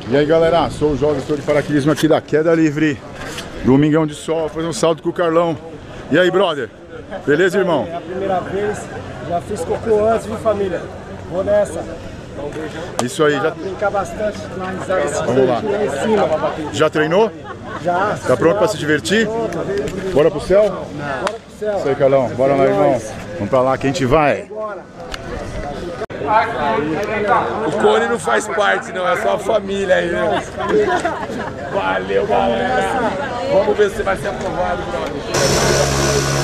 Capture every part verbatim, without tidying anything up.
E aí galera, sou o Jorge, estou de paraquedismo aqui da Queda Livre, domingão de sol, fazer um salto com o Carlão. E aí brother, beleza irmão? É a primeira vez, já fiz cocô antes, viu família? Vou nessa. Isso aí, já... brincar bastante, finalizar esse Vamos lá. lá em cima. Já treinou? Já. Tá pronto pra se divertir? Bora pro céu? Não. Bora pro céu. Isso aí Carlão, bora lá irmão. Vamos pra lá que a gente vai. O Cone não faz parte, não, é só a família aí, né? Valeu, galera! Vamos ver se vai ser aprovado, brother.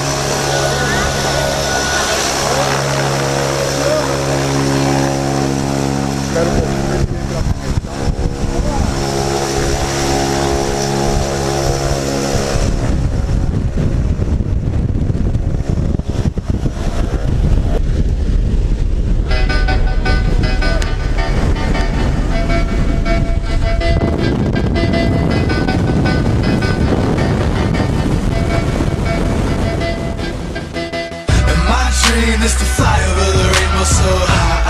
Is to fly over the rainbow so high.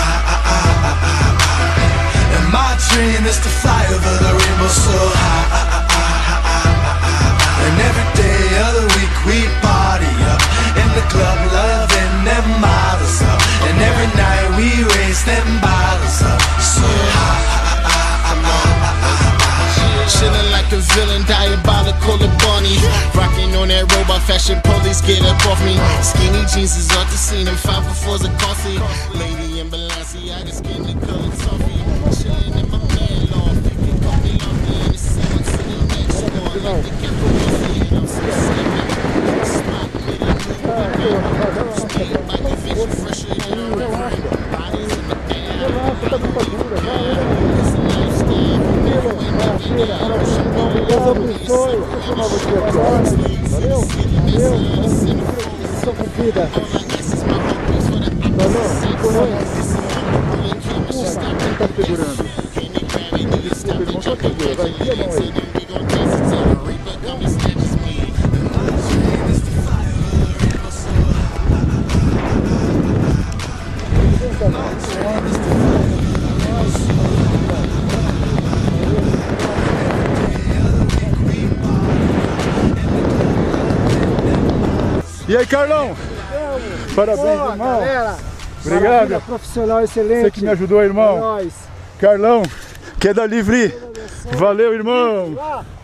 And my dream is to fly over the rainbow so high. And every day of the week we party up in the club, loving them models up. And every night we raise them bottles up so high. Chillin' like a villain, diabolical and bunny. Rockin' on that robot fashion, police get up off me. Skinny jeans is off the scene, and five for fours are costly. Lady in Balenciaga, skinny colored toffee. Chillin' in my man lawn, picking coffee off me. And it's someone sitting next door, like the capital. I'm so sick, spot with a new speed, my vision fresher than a river. Bodies in the air. It's a lifestyle. Deus abençoe. Valeu? Valeu? Sou com vida. Valeu? Quem tá segurando? Desculpa, irmão, só segura, vai, enfia a mão aí. E aí, Carlão? Parabéns, boa, irmão. Galera. Obrigado. Profissional excelente. Você que me ajudou, irmão. É nóis. Carlão, Queda Livre. Valeu, irmão.